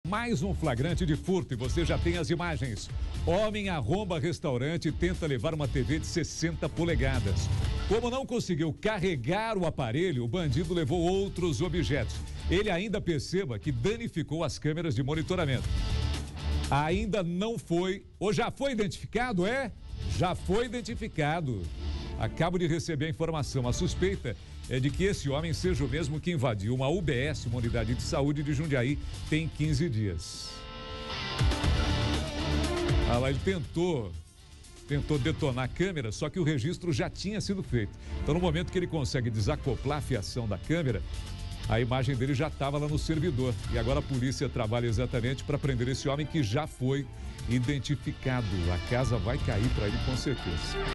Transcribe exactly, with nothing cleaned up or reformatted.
Mais um flagrante de furto e você já tem as imagens. Homem arromba restaurante e tenta levar uma T V de sessenta polegadas. Como não conseguiu carregar o aparelho, o bandido levou outros objetos. Ele ainda perceba que danificou as câmeras de monitoramento. Ainda não foi, ou já foi identificado, é? Já foi identificado. Acabo de receber a informação. A suspeita é de que esse homem seja o mesmo que invadiu uma U B S, uma unidade de saúde de Jundiaí, tem quinze dias. Ah lá, ele tentou, tentou detonar a câmera, só que o registro já tinha sido feito. Então, no momento que ele consegue desacoplar a fiação da câmera, a imagem dele já estava lá no servidor. E agora a polícia trabalha exatamente para prender esse homem que já foi identificado. A casa vai cair para ele com certeza.